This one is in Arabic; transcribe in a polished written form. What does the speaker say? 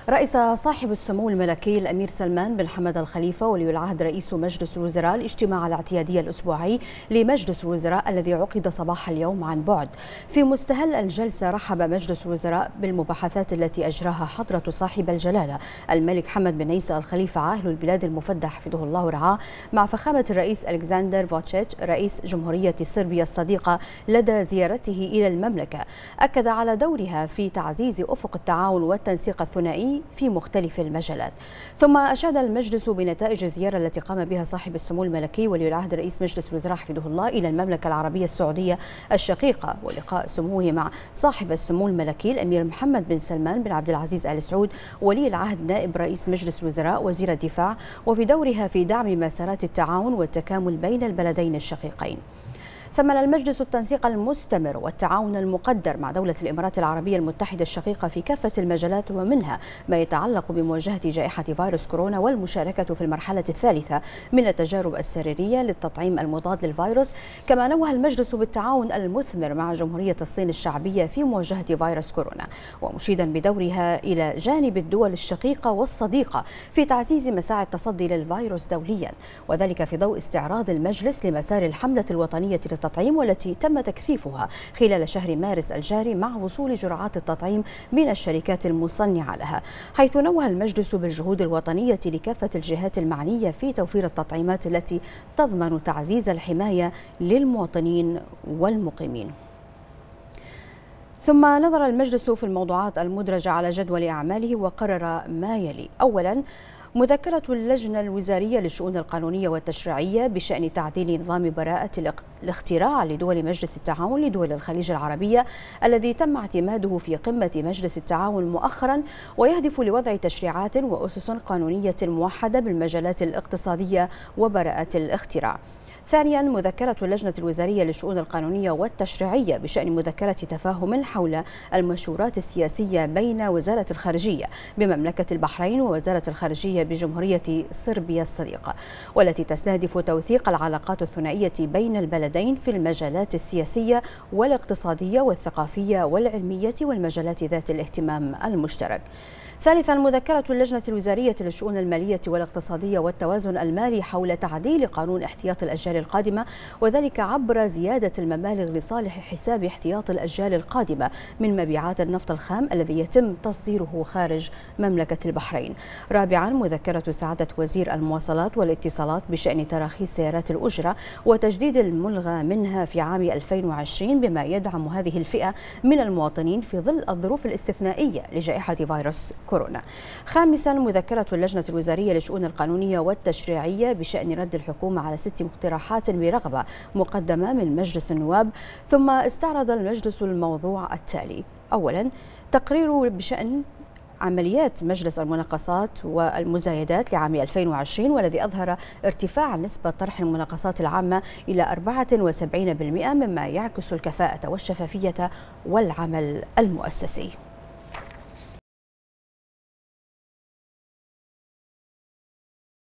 رئيس صاحب السمو الملكي الأمير سلمان بن حمد الخليفة ولي العهد رئيس مجلس الوزراء الاجتماع الاعتيادي الأسبوعي لمجلس الوزراء الذي عقد صباح اليوم عن بعد. في مستهل الجلسة رحب مجلس الوزراء بالمباحثات التي أجراها حضرة صاحب الجلالة الملك حمد بن عيسى الخليفة عاهل البلاد المفدى حفظه الله ورعاه مع فخامة الرئيس ألكسندر فوتشيتش رئيس جمهورية صربيا الصديقة لدى زيارته إلى المملكة. أكد على دورها في تعزيز أفق التعاون والتنسيق الثنائي في مختلف المجالات. ثم أشاد المجلس بنتائج الزيارة التي قام بها صاحب السمو الملكي ولي العهد رئيس مجلس الوزراء حفظه الله إلى المملكة العربية السعودية الشقيقة، ولقاء سموه مع صاحب السمو الملكي الأمير محمد بن سلمان بن عبد العزيز آل سعود ولي العهد نائب رئيس مجلس الوزراء وزير الدفاع، وفي دورها في دعم مسارات التعاون والتكامل بين البلدين الشقيقين. ثمن المجلس التنسيق المستمر والتعاون المقدر مع دولة الإمارات العربية المتحدة الشقيقة في كافة المجالات، ومنها ما يتعلق بمواجهة جائحة فيروس كورونا والمشاركة في المرحلة الثالثة من التجارب السريرية للتطعيم المضاد للفيروس. كما نوه المجلس بالتعاون المثمر مع جمهورية الصين الشعبية في مواجهة فيروس كورونا، ومشيدا بدورها إلى جانب الدول الشقيقة والصديقة في تعزيز مساعي التصدي للفيروس دوليا، وذلك في ضوء استعراض المجلس لمسار الحملة الوطنية التطعيم والتي تم تكثيفها خلال شهر مارس الجاري مع وصول جرعات التطعيم من الشركات المصنعة لها، حيث نوه المجلس بالجهود الوطنية لكافة الجهات المعنية في توفير التطعيمات التي تضمن تعزيز الحماية للمواطنين والمقيمين. ثم نظر المجلس في الموضوعات المدرجة على جدول أعماله وقرر ما يلي: أولا، مذكرة اللجنة الوزارية للشؤون القانونية والتشريعية بشأن تعديل نظام براءة الاختراع لدول مجلس التعاون لدول الخليج العربية الذي تم اعتماده في قمة مجلس التعاون مؤخرا، ويهدف لوضع تشريعات وأسس قانونية موحدة بالمجالات الاقتصادية وبراءة الاختراع. ثانيا، مذكرة اللجنة الوزارية للشؤون القانونية والتشريعية بشأن مذكرة تفاهم حول المشورات السياسية بين وزارة الخارجية بمملكة البحرين ووزارة الخارجية بجمهورية صربيا الصديقة، والتي تستهدف توثيق العلاقات الثنائية بين البلدين في المجالات السياسية والاقتصادية والثقافية والعلمية والمجالات ذات الاهتمام المشترك. ثالثا، مذكرة اللجنة الوزارية للشؤون المالية والاقتصادية والتوازن المالي حول تعديل قانون احتياط الأجيال القادمة، وذلك عبر زيادة المبالغ لصالح حساب احتياط الأجيال القادمة من مبيعات النفط الخام الذي يتم تصديره خارج مملكة البحرين. رابعا، مذكرة سعادة وزير المواصلات والاتصالات بشأن تراخيص سيارات الأجرة وتجديد الملغى منها في عام 2020 بما يدعم هذه الفئة من المواطنين في ظل الظروف الاستثنائية لجائحة فيروس كورونا. خامسا، مذكرة اللجنة الوزارية للشؤون القانونية والتشريعية بشأن رد الحكومة على 6 مقترحات برغبة مقدمة من مجلس النواب. ثم استعرض المجلس الموضوع التالي: أولا، تقرير بشأن عمليات مجلس المناقصات والمزايدات لعام 2020 والذي أظهر ارتفاع نسبة طرح المناقصات العامة إلى 74% مما يعكس الكفاءة والشفافية والعمل المؤسسي.